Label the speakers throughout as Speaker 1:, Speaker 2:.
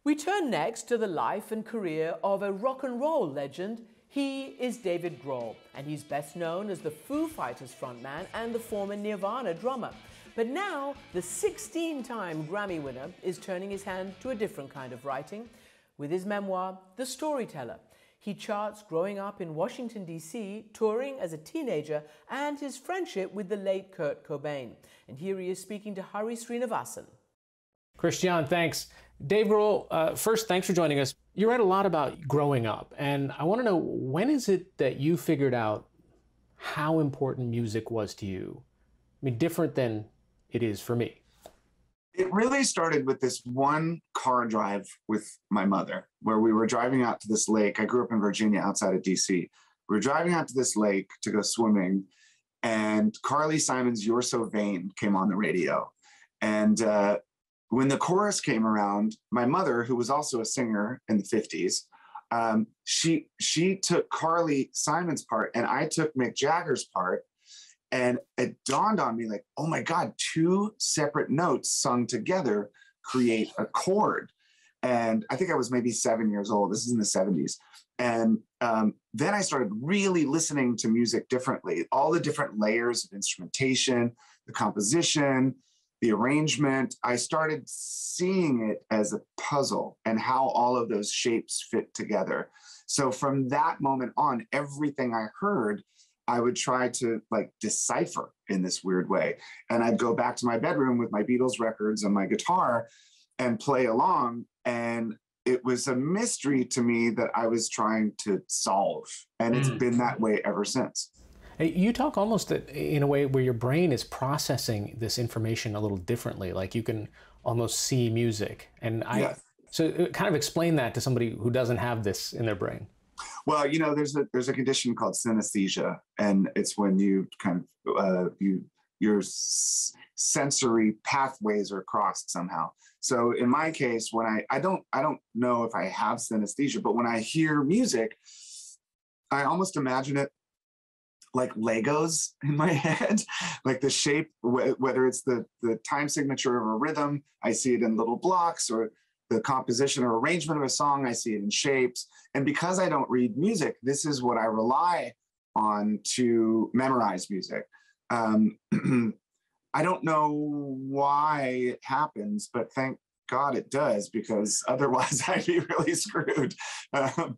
Speaker 1: We turn next to the life and career of a rock and roll legend. He is David Grohl, and he's best known as the Foo Fighters frontman and the former Nirvana drummer. But now, the 16-time Grammy winner is turning his hand to a different kind of writing with his memoir, The Storyteller. He charts growing up in Washington, D.C., touring as a teenager, and his friendship with the late Kurt Cobain. And here he is speaking to Hari Sreenivasan.
Speaker 2: Christiane, thanks. Dave Grohl, first, thanks for joining us. You read a lot about growing up, and I want to know, when is it that you figured out how important music was to you? I mean, different than it is for me.
Speaker 3: It really started with this one car drive with my mother, where we were driving out to this lake. I grew up in Virginia outside of DC. We were driving out to this lake to go swimming, and Carly Simon's You're So Vain came on the radio. And when the chorus came around, my mother, who was also a singer in the 50s, she took Carly Simon's part and I took Mick Jagger's part. And it dawned on me like, oh my God, two separate notes sung together create a chord. And I think I was maybe 7 years old. This is in the 70s. And then I started really listening to music differently, all the different layers of instrumentation, the composition, the arrangement. I started seeing it as a puzzle and how all of those shapes fit together. So from that moment on, everything I heard, I would try to like decipher in this weird way. And I'd go back to my bedroom with my Beatles records and my guitar and play along. And it was a mystery to me that I was trying to solve. And it's been that way ever since.
Speaker 2: You talk almost in a way where your brain is processing this information a little differently, like you can almost see music. And so kind of explain that to somebody who doesn't have this in their brain.
Speaker 3: Well, you know, there's a condition called synesthesia, and it's when you kind of your sensory pathways are crossed somehow. So in my case, when I don't know if I have synesthesia, but when I hear music, I almost imagine it like Legos in my head, like the shape, whether it's the time signature of a rhythm, I see it in little blocks, or the composition or arrangement of a song, I see it in shapes. And because I don't read music, this is what I rely on to memorize music. I don't know why it happens, but thank God it does, because otherwise I'd be really screwed. But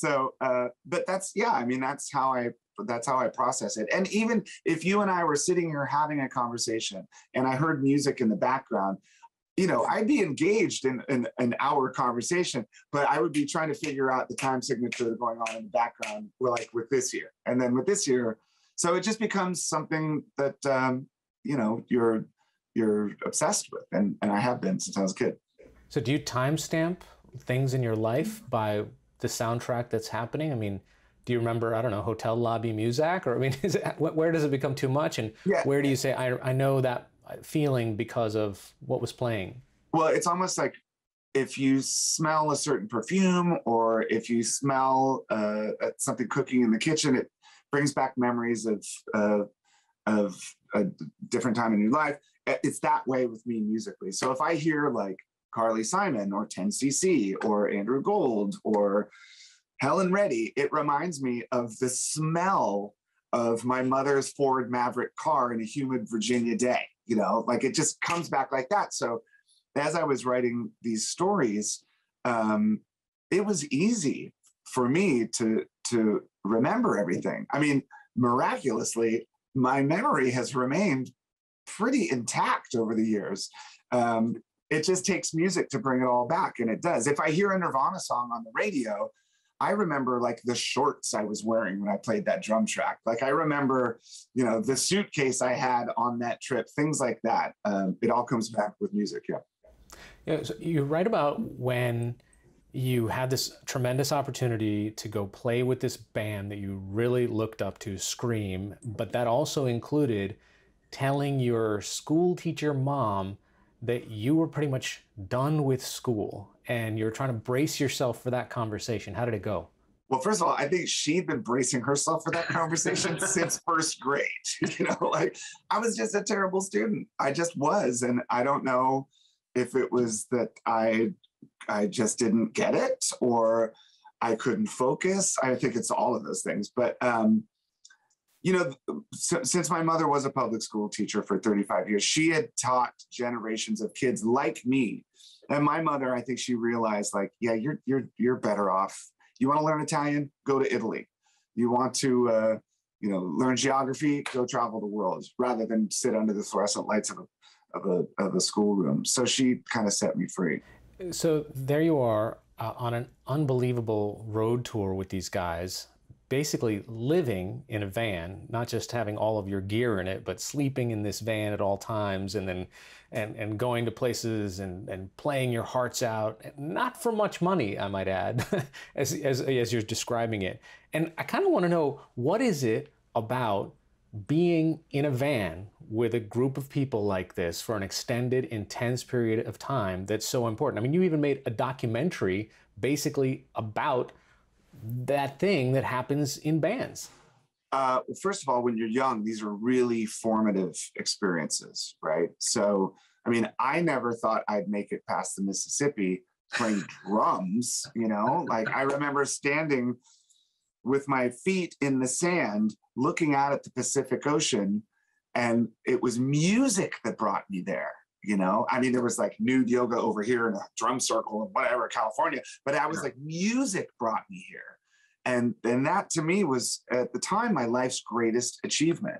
Speaker 3: that's, I mean, that's how I process it. And even if you and I were sitting here having a conversation and I heard music in the background, you know, I'd be engaged in our conversation, but I would be trying to figure out the time signature going on in the background. We're like with this year, and then with this year. So it just becomes something that, you know, you're obsessed with. And I have been since I was a kid.
Speaker 2: So do you timestamp things in your life by the soundtrack that's happening? I mean, do you remember, I don't know, hotel lobby music? Or I mean, where does it become too much? And where do you say, I know that feeling because of what was playing?
Speaker 3: Well, it's almost like if you smell a certain perfume, or if you smell something cooking in the kitchen, it brings back memories of a different time in your life. It's that way with me musically. So if I hear like Carly Simon or 10cc or Andrew Gold or Helen Reddy, it reminds me of the smell of my mother's Ford Maverick car in a humid Virginia day. You know, like it just comes back like that. So as I was writing these stories, it was easy for me to remember everything. I mean, miraculously, my memory has remained pretty intact over the years. It just takes music to bring it all back, and it does. If I hear a Nirvana song on the radio, I remember like the shorts I was wearing when I played that drum track. Like I remember, you know, the suitcase I had on that trip, things like that. It all comes back with music.
Speaker 2: Yeah. So you write about when you had this tremendous opportunity to go play with this band that you really looked up to, Scream, but that also included telling your school teacher mom that you were pretty much done with school and you're trying to brace yourself for that conversation. How did it go?
Speaker 3: Well, first of all, I think she'd been bracing herself for that conversation since first grade. You know, like I was just a terrible student. I just was. And I don't know if it was that I I just didn't get it, or I couldn't focus. I think it's all of those things. But, since my mother was a public school teacher for 35 years, she had taught generations of kids like me. And my mother, I think she realized, like, yeah, you're better off. You want to learn Italian? Go to Italy. You want to, learn geography? Go travel the world, rather than sit under the fluorescent lights of a schoolroom. So she kind of set me free.
Speaker 2: So there you are on an unbelievable road tour with these guys, basically living in a van, not just having all of your gear in it, but sleeping in this van at all times, and then and going to places and playing your hearts out, not for much money, I might add, as you're describing it. And I kind of want to know, what is it about being in a van with a group of people like this for an extended, intense period of time that's so important? I mean, you even made a documentary basically about that thing that happens in bands.
Speaker 3: First of all, when you're young, these are really formative experiences, right? So, I mean, I never thought I'd make it past the Mississippi playing drums, Like, I remember standing with my feet in the sand, looking out at the Pacific Ocean, and it was music that brought me there. I mean, there was like nude yoga over here in a drum circle and whatever, California, but I was like, music brought me here. And that to me was, at the time, my life's greatest achievement.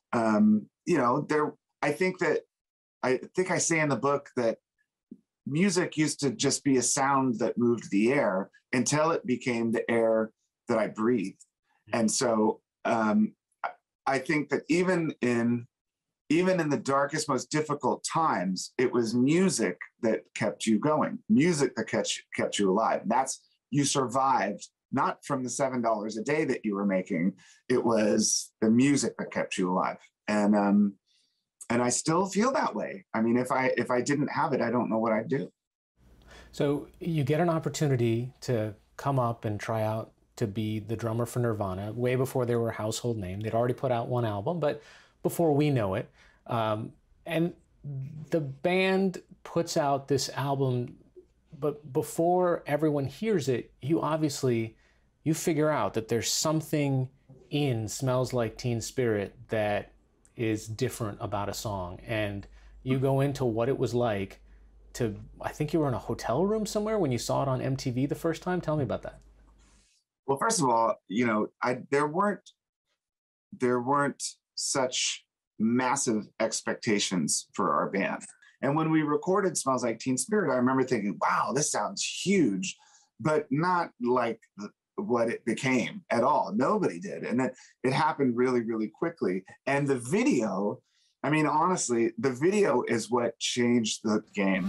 Speaker 3: I think I say in the book that music used to just be a sound that moved the air until it became the air that I breathed. And so I think that even in the darkest, most difficult times, it was music that kept you going, music that kept you alive. You survived, not from the $7 a day that you were making. It was the music that kept you alive. And I still feel that way. I mean, if I didn't have it, I don't know what I'd do.
Speaker 2: So you get an opportunity to come up and try out to be the drummer for Nirvana, way before they were a household name. They'd already put out one album, but before we know it. And the band puts out this album, but before everyone hears it, you figure out that there's something in Smells Like Teen Spirit that is different about a song. And you go into what it was like I think you were in a hotel room somewhere when you saw it on MTV the first time. Tell me about that.
Speaker 3: Well, first of all, there weren't such massive expectations for our band. And when we recorded Smells Like Teen Spirit, I remember thinking, wow, this sounds huge, but not like what it became at all. Nobody did. And then it happened really, really quickly. And the video, I mean, honestly, the video is what changed the game.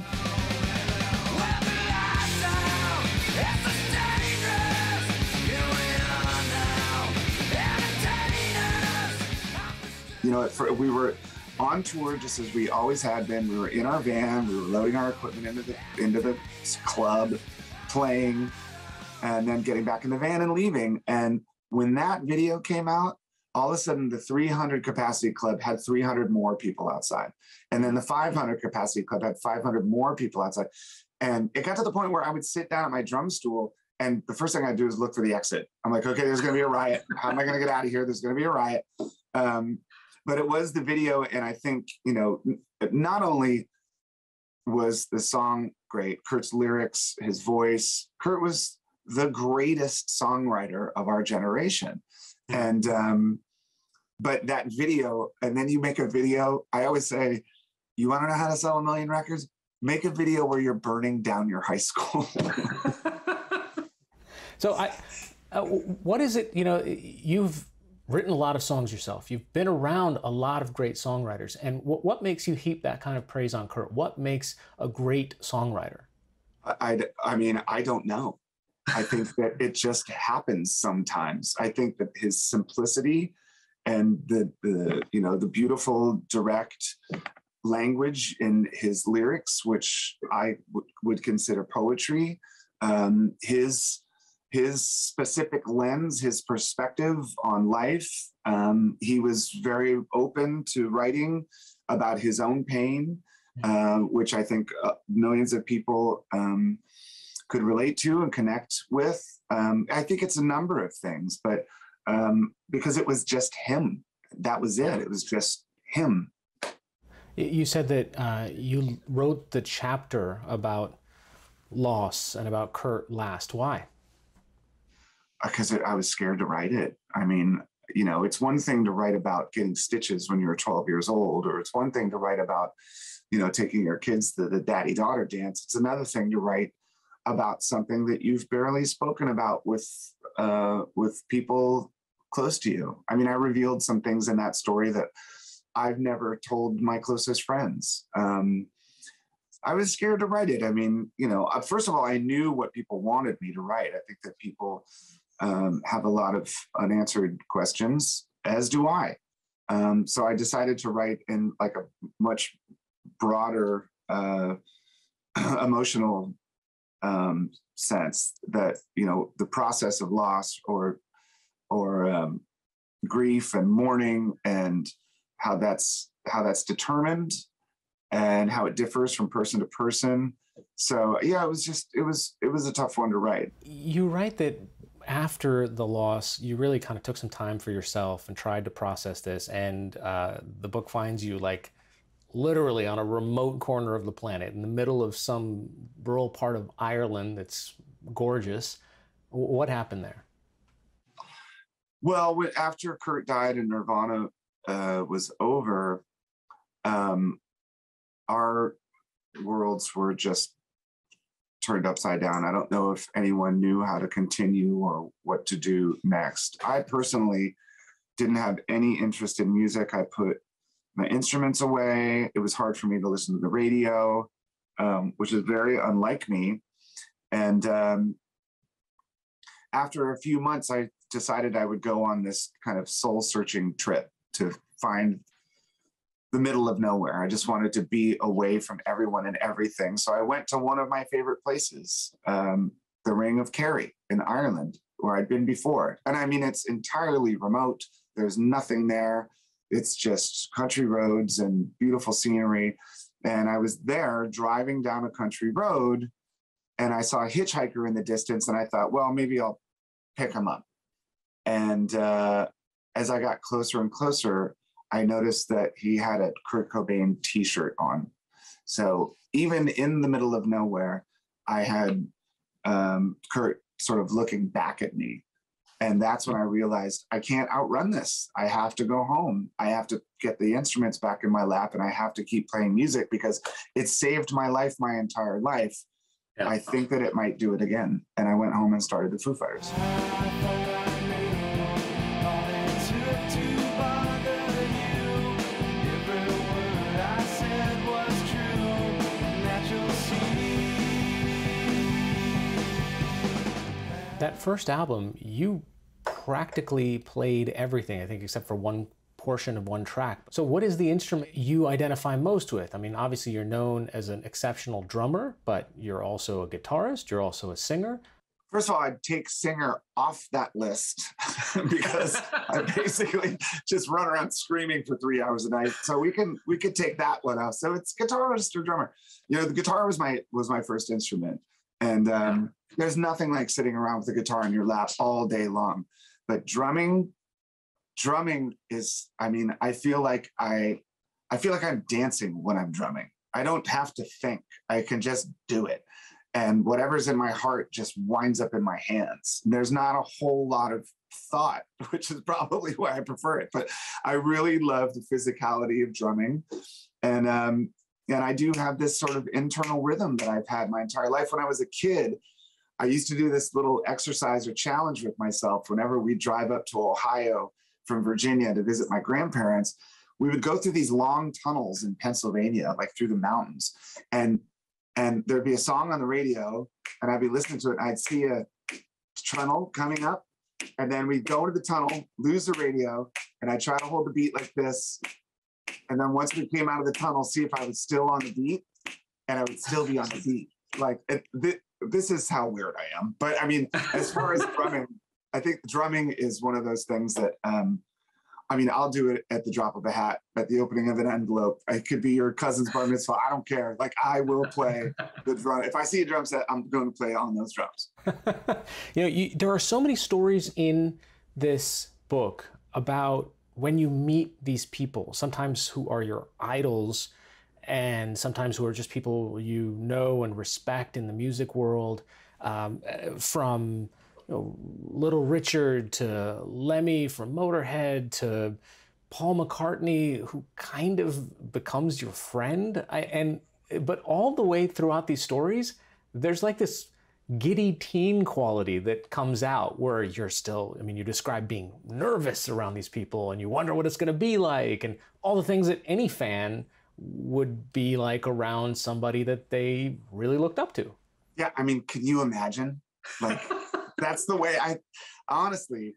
Speaker 3: We were on tour just as we always had been. We were in our van, we were loading our equipment into the club, playing, and then getting back in the van and leaving. And when that video came out, all of a sudden the 300 capacity club had 300 more people outside. And then the 500 capacity club had 500 more people outside. And it got to the point where I would sit down at my drum stool, and the first thing I'd do is look for the exit. I'm like, okay, there's gonna be a riot. How am I gonna get out of here? There's gonna be a riot. But it was the video, and I think, not only was the song great, Kurt's lyrics, his voice, Kurt was the greatest songwriter of our generation. And, but that video, and then you make a video, I always say, you wanna know how to sell 1 million records? Make a video where you're burning down your high school.
Speaker 2: So what is it, you've written a lot of songs yourself. You've been around a lot of great songwriters. And what makes you heap that kind of praise on Kurt? What makes a great songwriter?
Speaker 3: I mean, I don't know. I think that it just happens sometimes. I think that his simplicity and the beautiful, direct language in his lyrics, which I would consider poetry, his specific lens, his perspective on life. He was very open to writing about his own pain, which I think millions of people could relate to and connect with. I think it's a number of things, but because it was just him. That was it. It was just him.
Speaker 2: You said that you wrote the chapter about loss and about Kurt last. Why?
Speaker 3: Because I was scared to write it. I mean, you know, it's one thing to write about getting stitches when you're 12 years old, or it's one thing to write about, you know, taking your kids to the daddy-daughter dance. It's another thing to write about something that you've barely spoken about with people close to you. I mean, I revealed some things in that story that I've never told my closest friends. I was scared to write it. I mean, you know, first of all, I knew what people wanted me to write. I think that people have a lot of unanswered questions, as do I. So I decided to write in like a much broader emotional sense, that, you know, the process of loss or grief and mourning, and how that's determined and how it differs from person to person. So yeah, it was a tough one to write.
Speaker 2: You write that after the loss, you really kind of took some time for yourself and tried to process this, and the book finds you like literally on a remote corner of the planet in the middle of some rural part of Ireland that's gorgeous. What happened there?
Speaker 3: Well, after Kurt died and Nirvana was over, our worlds were just turned upside down. I don't know if anyone knew how to continue or what to do next. I personally didn't have any interest in music. I put my instruments away. It was hard for me to listen to the radio, which is very unlike me. And after a few months, I decided I would go on this kind of soul-searching trip to find the middle of nowhere. I just wanted to be away from everyone and everything. So I went to one of my favorite places, the Ring of Kerry in Ireland, where I'd been before. And I mean, it's entirely remote. There's nothing there. It's just country roads and beautiful scenery. And I was there driving down a country road, and I saw a hitchhiker in the distance, and I thought, well, maybe I'll pick him up. And as I got closer and closer, I noticed that he had a Kurt Cobain t-shirt on. So even in the middle of nowhere, I had Kurt sort of looking back at me. And that's when I realized I can't outrun this. I have to go home. I have to get the instruments back in my lap, and I have to keep playing music because it saved my life my entire life. Yeah. I think that it might do it again. And I went home and started the Foo Fighters.
Speaker 2: That first album, you practically played everything, I think, except for one portion of one track. So what is the instrument you identify most with? I mean, obviously you're known as an exceptional drummer, but you're also a guitarist, you're also a singer.
Speaker 3: First of all, I'd take singer off that list because I basically just run around screaming for 3 hours a night. So we could take that one out. So it's guitarist or drummer. You know, the guitar was my first instrument. And there's nothing like sitting around with a guitar in your lap all day long. But drumming is, I mean, I feel like I'm dancing when I'm drumming. I don't have to think. I can just do it. And whatever's in my heart just winds up in my hands. There's not a whole lot of thought, which is probably why I prefer it. But I really love the physicality of drumming. And I do have this sort of internal rhythm that I've had my entire life. When I was a kid, I used to do this little exercise or challenge with myself. Whenever we drive up to Ohio from Virginia to visit my grandparents, we would go through these long tunnels in Pennsylvania, like through the mountains. And there'd be a song on the radio, and I'd be listening to it, and I'd see a tunnel coming up. And then we'd go into the tunnel, lose the radio, and I'd try to hold the beat like this. And then once we came out of the tunnel, see if I was still on the beat, and I would still be on the beat. Like, this is how weird I am. But I mean, as far as drumming, I think drumming is one of those things that I mean, I'll do it at the drop of a hat, at the opening of an envelope. It could be your cousin's bar mitzvah. I don't care. Like, I will play the drum. If I see a drum set, I'm going to play on those drums.
Speaker 2: There are so many stories in this book about when you meet these people, sometimes who are your idols, and sometimes who are just people you know and respect in the music world, from Little Richard to Lemmy from Motorhead to Paul McCartney, who kind of becomes your friend. But all the way throughout these stories, there's like this giddy teen quality that comes out where you're still, I mean, you describe being nervous around these people and you wonder what it's going to be like and all the things that any fan would be like around somebody that they really looked up to.
Speaker 3: Yeah, I mean, can you imagine? Like, that's the way honestly,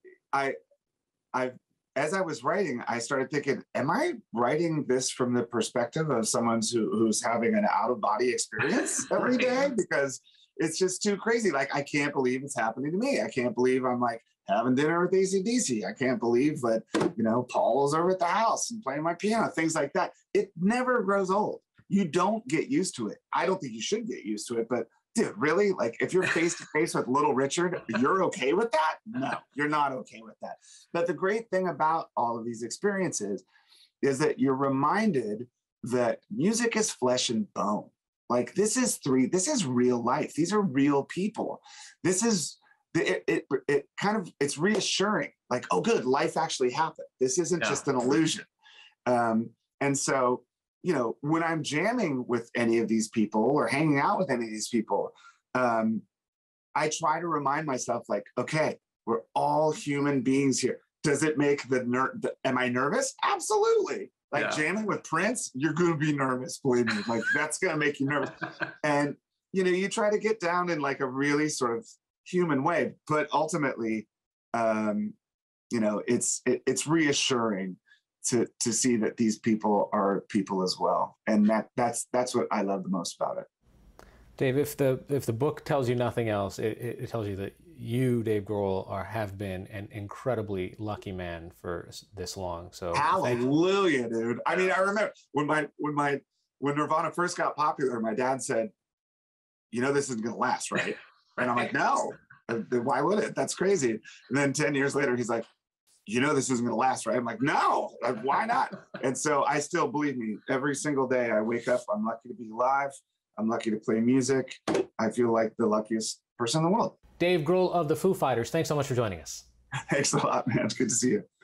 Speaker 3: as I was writing, I started thinking, am I writing this from the perspective of someone who's having an out-of-body experience every day? Because it's just too crazy. Like, I can't believe it's happening to me. I can't believe I'm like having dinner with AC/DC. I can't believe that, Paul's over at the house and playing my piano, things like that. It never grows old. You don't get used to it. I don't think you should get used to it, but dude, really? Like, if you're face to face with Little Richard, you're okay with that? No, you're not okay with that. But the great thing about all of these experiences is that you're reminded that music is flesh and bone. Like, this is real life. These are real people. This is, it's reassuring. Like, oh, good, life actually happened. This isn't just an illusion. And so, when I'm jamming with any of these people or hanging out with any of these people, I try to remind myself, like, okay, we're all human beings here. Does it make am I nervous? Absolutely. Like, jamming with Prince, you're going to be nervous, believe me. Like, that's going to make you nervous. And, you try to get down in like a really sort of human way, but ultimately, it's reassuring to see that these people are people as well. And that's what I love the most about it.
Speaker 2: Dave, if the book tells you nothing else, it tells you that you, Dave Grohl, have been an incredibly lucky man for this long. So
Speaker 3: hallelujah, dude. I mean, I remember when Nirvana first got popular, my dad said, this isn't gonna last, right? And I'm like, no, why would it? That's crazy. And then 10 years later, he's like, this isn't going to last, right? I'm like, no, why not? And so I still, believe me, every single day I wake up, I'm lucky to be alive. I'm lucky to play music. I feel like the luckiest person in the world.
Speaker 2: Dave Grohl of the Foo Fighters, thanks so much for joining us.
Speaker 3: Thanks a lot, man. It's good to see you.